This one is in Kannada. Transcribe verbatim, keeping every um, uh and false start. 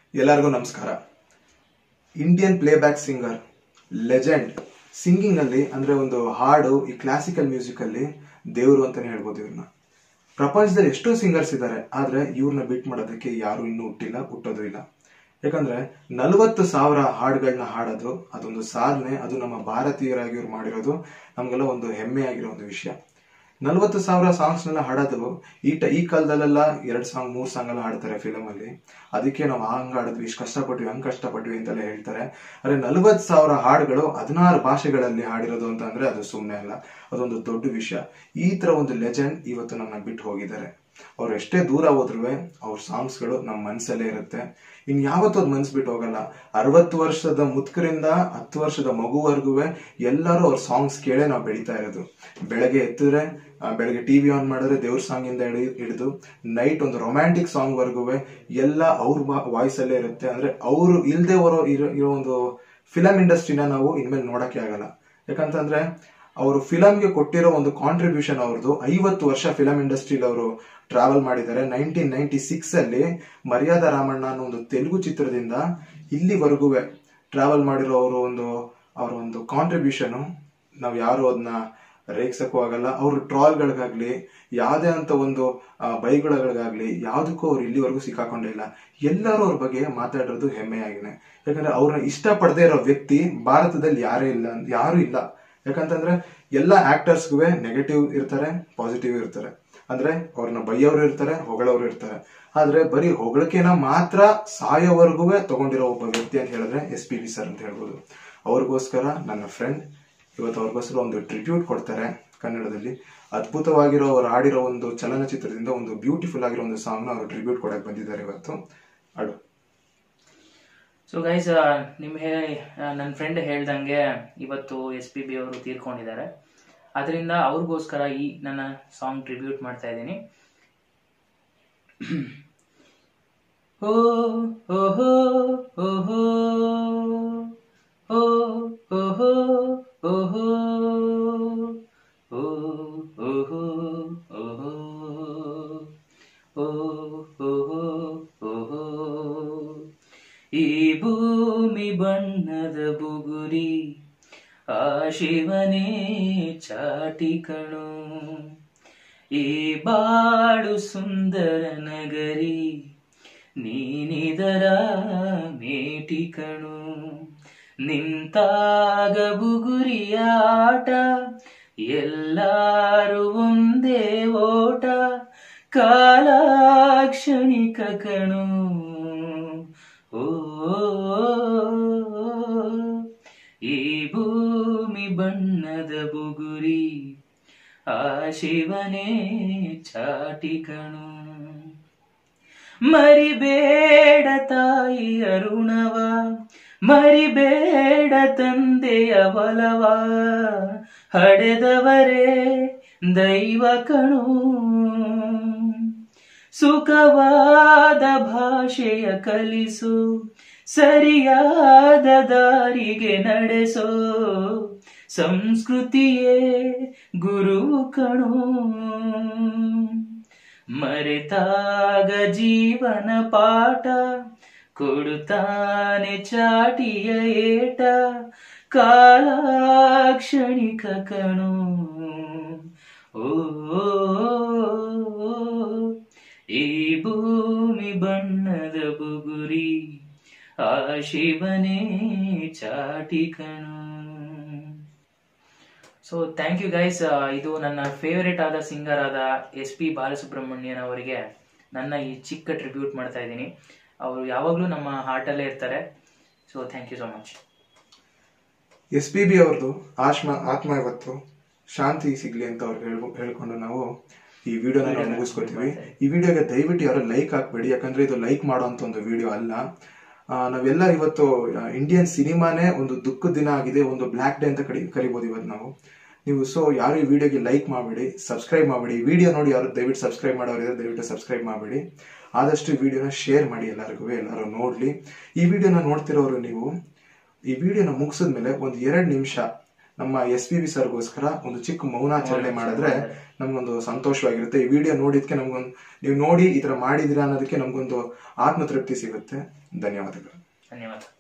ಎಲ್ಲರಿಗೂ ನಮಸ್ಕಾರ. Indian playback singer, legend, singing ಅಲ್ಲಿ ಅಂದ್ರೆ ಒಂದು ಹಾಡು ಈ ಕ್ಲಾಸಿಕಲ್ ಮ್ಯೂಸಿಕ್ ಅಲ್ಲಿ ದೇವರು ಅಂತಾನೆ ಹೇಳ್ಬೋದು ಇವ್ರನ್ನ. ಪ್ರಪಂಚದಲ್ಲಿ ಎಷ್ಟೋ ಸಿಂಗರ್ಸ್ ಇದ್ದಾರೆ, ಆದ್ರೆ ಇವ್ರನ್ನ ಬಿಟ್ ಮಾಡೋದಕ್ಕೆ ಯಾರು ಇನ್ನೂ ಹುಟ್ಟಿಲ್ಲ, ಹುಟ್ಟೋದು ಇಲ್ಲ. ಯಾಕಂದ್ರೆ ನಲವತ್ತು ಸಾವಿರ ಹಾಡುಗಳನ್ನ ಹಾಡೋದು ಅದೊಂದು ಸಾಧನೆ. ಅದು ನಮ್ಮ ಭಾರತೀಯರಾಗಿ ಇವ್ರು ಮಾಡಿರೋದು ನಮ್ಗೆಲ್ಲ ಒಂದು ಹೆಮ್ಮೆ ಆಗಿರೋ ಒಂದು ವಿಷಯ. ನಲ್ವತ್ತು ಸಾವಿರ ಸಾಂಗ್ಸ್ ನೆಲ್ಲ ಹಾಡೋದು ಈ ಟ ಈ ಕಾಲದಲ್ಲೆಲ್ಲ ಎರಡ್ ಸಾಂಗ್ ಮೂರ್ ಸಾಂಗ್ ಎಲ್ಲ ಹಾಡ್ತಾರೆ ಫಿಲಮ್ ಅಲ್ಲಿ. ಅದಕ್ಕೆ ನಾವು ಹಂಗ ಹಾಡಿದ್ವಿ, ಇಷ್ಟು ಕಷ್ಟಪಟ್ವಿ, ಹಂಗ್ ಕಷ್ಟಪಟ್ವಿ ಅಂತೆಲ್ಲ ಹೇಳ್ತಾರೆ. ಆದ್ರೆ ನಲ್ವತ್ ಸಾವಿರ ಹಾಡುಗಳು ಹದಿನಾರು ಭಾಷೆಗಳಲ್ಲಿ ಹಾಡಿರೋದು ಅಂತ ಅಂದ್ರೆ ಅದು ಸುಮ್ಮನೆ ಅಲ್ಲ, ಅದೊಂದು ದೊಡ್ಡ ವಿಷಯ. ಈ ತರ ಒಂದು ಲೆಜೆಂಡ್ ಇವತ್ತು ನನ್ನ ಬಿಟ್ಟು ಹೋಗಿದ್ದಾರೆ. ಅವ್ರು ಎಷ್ಟೇ ದೂರ ಹೋದ್ರು ಅವ್ರ ಸಾಂಗ್ಸ್ಗಳು ನಮ್ಮ ಮನ್ಸಲ್ಲೇ ಇರುತ್ತೆ. ಇನ್ ಯಾವತ್ತೂ ಅದ್ ಮನ್ಸ್ ಬಿಟ್ಟು ಹೋಗಲ್ಲ. ಅರವತ್ತು ವರ್ಷದ ಮುತ್ಕರಿಂದ ಹತ್ತು ವರ್ಷದ ಮಗುವರೆಗೂ ಎಲ್ಲರೂ ಅವ್ರ ಸಾಂಗ್ಸ್ ಕೇಳೇ ನಾವು ಬೆಳೀತಾ ಇರೋದು. ಬೆಳಗ್ಗೆ ಎತ್ತಿದ್ರೆ ಬೆಳಗ್ಗೆ ಟಿವಿ ಆನ್ ಮಾಡಿದ್ರೆ ದೇವ್ರ ಸಾಂಗ್ ಇಂದ ಹಿಡಿದು ನೈಟ್ ಒಂದು ರೊಮ್ಯಾಂಟಿಕ್ ಸಾಂಗ್ ವರ್ಗೂ ಎಲ್ಲ ಅವ್ರ ವಾಯ್ಸ್ ಅಲ್ಲೇ ಇರುತ್ತೆ. ಅಂದ್ರೆ ಅವ್ರು ಇಲ್ದೆ ಬರೋ ಇರೋ ಇರೋ ಒಂದು ಫಿಲಂ ಇಂಡಸ್ಟ್ರಿನ ನಾವು ಇನ್ಮೇಲೆ ನೋಡಕ್ಕೆ ಆಗಲ್ಲ. ಯಾಕಂತಂದ್ರೆ ಅವರು ಫಿಲಂಗೆ ಕೊಟ್ಟಿರೋ ಒಂದು ಕಾಂಟ್ರಿಬ್ಯೂಷನ್ ಅವ್ರದ್ದು ಐವತ್ತು ವರ್ಷ ಫಿಲಂ ಇಂಡಸ್ಟ್ರಿಲಿ ಅವರು ಟ್ರಾವೆಲ್ ಮಾಡಿದ್ದಾರೆ. ನೈನ್ಟೀನ್ ನೈನ್ಟಿ ಸಿಕ್ಸ್ ಅಲ್ಲಿ ಮರ್ಯಾದಾ ರಾಮಣ್ಣ ಅನ್ನೋ ಒಂದು ತೆಲುಗು ಚಿತ್ರದಿಂದ ಇಲ್ಲಿವರೆಗೂ ಟ್ರಾವೆಲ್ ಮಾಡಿರೋ ಅವರು ಒಂದು ಅವರ ಒಂದು ಕಾಂಟ್ರಿಬ್ಯೂಷನ್ ನಾವು ಯಾರು ಅದನ್ನ ರೇಗ್ಸಕ್ಕೂ ಆಗಲ್ಲ. ಅವ್ರ ಟ್ರಾಲ್ಗಳಿಗಾಗ್ಲಿ ಯಾವ್ದೇ ಅಂತ ಒಂದು ಬೈಗಳಿಗಾಗ್ಲಿ ಯಾವ್ದಕ್ಕೂ ಅವ್ರು ಇಲ್ಲಿವರೆಗೂ ಸಿಕ್ಕಾಕೊಂಡೇ ಇಲ್ಲ. ಎಲ್ಲರೂ ಅವ್ರ ಬಗ್ಗೆ ಮಾತಾಡೋದು ಹೆಮ್ಮೆಯಾಗಿನೇ. ಯಾಕಂದ್ರೆ ಅವ್ರನ್ನ ಇಷ್ಟ ಪಡದೇ ಇರೋ ವ್ಯಕ್ತಿ ಭಾರತದಲ್ಲಿ ಯಾರೇ ಇಲ್ಲ, ಯಾರು ಇಲ್ಲ. ಯಾಕಂತಂದ್ರೆ ಎಲ್ಲ ಆಕ್ಟರ್ಸ್ಗೂ ನೆಗೆಟಿವ್ ಇರ್ತಾರೆ, ಪಾಸಿಟಿವ್ ಇರ್ತಾರೆ. ಅಂದ್ರೆ ಅವ್ರನ್ನ ಬೈಯೋರು ಇರ್ತಾರೆ, ಹೊಗಳವ್ರು ಇರ್ತಾರೆ. ಆದ್ರೆ ಬರೀ ಹೊಗಳಿಕೆನ ಮಾತ್ರ ಸಾಯೋವರೆಗೂ ತಗೊಂಡಿರೋ ಒಬ್ಬ ವ್ಯಕ್ತಿ ಅಂತ ಹೇಳಿದ್ರೆ ಎಸ್ ಪಿ ಬಿ ಸರ್ ಅಂತ ಹೇಳ್ಬೋದು. ಅವ್ರಿಗೋಸ್ಕರ ನನ್ನ ಫ್ರೆಂಡ್ ಇವತ್ತು ಅವ್ರಿಗೋಸ್ಕರ ಒಂದು ಟ್ರಿಬ್ಯೂಟ್ ಕೊಡ್ತಾರೆ ಕನ್ನಡದಲ್ಲಿ. ಅದ್ಭುತವಾಗಿರೋ ಅವ್ರು ಆಡಿರೋ ಒಂದು ಚಲನಚಿತ್ರದಿಂದ ಒಂದು ಬ್ಯೂಟಿಫುಲ್ ಆಗಿರೋ ಒಂದು ಸಾಂಗ್ ನ ಅವರು ಟ್ರಿಬ್ಯೂಟ್ ಕೊಡಕ್ ಬಂದಿದ್ದಾರೆ ಇವತ್ತು. ಅಡು ಸೊ ಗೈಸ್, ನಿಮ್ಗೆ ನನ್ನ ಫ್ರೆಂಡ್ ಹೇಳ್ದಂಗೆ ಇವತ್ತು ಎಸ್ ಪಿ ಬಿ ಅವರು ತೀರ್ಕೊಂಡಿದ್ದಾರೆ. ಅದರಿಂದ ಅವ್ರಿಗೋಸ್ಕರ ಈ ನನ್ನ ಸಾಂಗ್ ಟ್ರಿಬ್ಯೂಟ್ ಮಾಡ್ತಾ ಇದ್ದೀನಿ. ಓ ಓಹೋ ಓಹೋ ಓ ಓಹೋ ಓಹೋ ಓ ಓಹೋ ಓಹೋ ಓ ಓಹೋ ಓಹೋ ಈ ಭೂಮಿ ಬಣ್ಣದ ಬುಗುರಿ ಆ ಶಿವನೇ ಚಾಟಿ ಕಣು, ಈ ಬಾಳು ಸುಂದರ ನಗರಿ ನೀನಿದರ ಮೇಟಿ ಕಣು. ನಿಂತಾಗ ಬುಗುರಿಯಾಟ ಎಲ್ಲಾರು ಒಂದೇ ಓಟ, ಕಾಲಾಕ್ಷಣಿಕ ಕಣು. ಓ ಈ ಭೂಮಿ ಬಣ್ಣದ ಬುಗುರಿ ಆ ಶಿವನೇ ಚಾಟಿ ಕಣು. ಮರಿಬೇಡ ತಾಯಿಯ ಋಣವ, ಮರಿಬೇಡ ತಂದೆಯ ಬಲವ, ಹಡೆದವರೇ ದೈವ ಕಣು. ಸುಖವಾದ ಭಾಷೆಯ ಕಲಿಸು, ಸರಿಯಾದ ದಾರಿಗೆ ನಡೆಸೋ, ಸಂಸ್ಕೃತಿಯೇ ಗುರು ಕಣು. ಮರೆತಾಗ ಜೀವನ ಪಾಠ ಕೊಡುತ್ತಾನೆ ಚಾಟಿಯ ಏಟ, ಕಾಲಾಕ್ಷಣಿಕ ಕಣು. ಓ ಈ ಭೂಮಿ ಬಣ್ಣದ ಬುಗುರಿ ಆ ಶಿವನೇ ಚಾಟಿ ಕಣು. So thank you guys. ಇದು ನನ್ನ ಫೇವರೇಟ್ ಆದ ಸಿಂಗರ್ ಆದ ಎಸ್ ಪಿ ಬಾಲಸುಬ್ರಹ್ಮಣ್ಯನ್ ಅವರಿಗೆ ನನ್ನ ಈ ಚಿಕ್ಕ ಟ್ರಿಬ್ಯೂಟ್ ಮಾಡ್ತಾ ಇದ್ದೀನಿ. ಅವರು ಯಾವಾಗಲೂ ನಮ್ಮ ಹಾರ್ಟಲ್ಲೇ ಇರ್ತಾರೆ. So thank you so much. S P B ಅವ್ರದ್ದು ಆತ್ಮ ಆತ್ಮ ಇವತ್ತು ಶಾಂತಿ ಸಿಗ್ಲಿ ಅಂತ ಅವ್ರು ಹೇಳ್ಕೊಂಡು ನಾವು ಈ ವಿಡಿಯೋನ ನಾವು ಮುಗಿಸ್ಕೊತೀವಿ. ಈ ವಿಡಿಯೋಗೆ ದಯವಿಟ್ಟು ಯಾರು ಲೈಕ್ ಹಾಕ್ಬೇಡಿ, ಯಾಕಂದ್ರೆ ಇದು ಲೈಕ್ ಮಾಡುವಂತ ಒಂದು ವಿಡಿಯೋ ಅಲ್ಲ. ನಾವೆಲ್ಲ ಇವತ್ತು ಇಂಡಿಯನ್ ಸಿನಿಮಾನೇ ಒಂದು ದುಃಖದ ದಿನ ಆಗಿದೆ, ಒಂದು ಬ್ಲ್ಯಾಕ್ ಡೇ ಅಂತ ಕರಿ ಕರಿಬಹುದು ಇವತ್ತು ನಾವು. ನೀವು ಸೊ ಯಾರು ಈ ವಿಡಿಯೋಗೆ ಲೈಕ್ ಮಾಡಬೇಡಿ, ಸಬ್ಸ್ಕ್ರೈಬ್ ಮಾಡಬೇಡಿ. ವಿಡಿಯೋ ನೋಡಿ ಯಾರು ದಯವಿಟ್ಟು ಸಬ್ಸ್ಕ್ರೈಬ್ ಮಾಡೋರಿದ್ರೆ ದಯವಿಟ್ಟು ಸಬ್ಸ್ಕ್ರೈಬ್ ಮಾಡಬೇಡಿ. ಆದಷ್ಟು ವಿಡಿಯೋನ ಶೇರ್ ಮಾಡಿ ಎಲ್ಲರಿಗೂ, ಎಲ್ಲರೂ ನೋಡ್ಲಿ. ಈ ವಿಡಿಯೋನ ನೋಡ್ತಿರೋರು ನೀವು ಈ ವಿಡಿಯೋನ ಮುಗಿಸಿದ್ಮೇಲೆ ಒಂದು ಎರಡು ನಿಮಿಷ ನಮ್ಮ ಎಸ್ ಪಿ ಬಿ ಸರ್ಗೋಸ್ಕರ ಒಂದು ಚಿಕ್ಕ ಮೌನಾಚರಣೆ ಮಾಡಿದ್ರೆ ನಮ್ಗೊಂದು ಸಂತೋಷವಾಗಿರುತ್ತೆ. ಈ ವಿಡಿಯೋ ನೋಡಿದ್ಕೆ ನಮ್ಗೊಂದು, ನೀವು ನೋಡಿ ಈ ತರ ಮಾಡಿದಿರಾ ಅನ್ನೋದಕ್ಕೆ ನಮ್ಗೊಂದು ಆತ್ಮತೃಪ್ತಿ ಸಿಗುತ್ತೆ. ಧನ್ಯವಾದಗಳು. ಧನ್ಯವಾದ.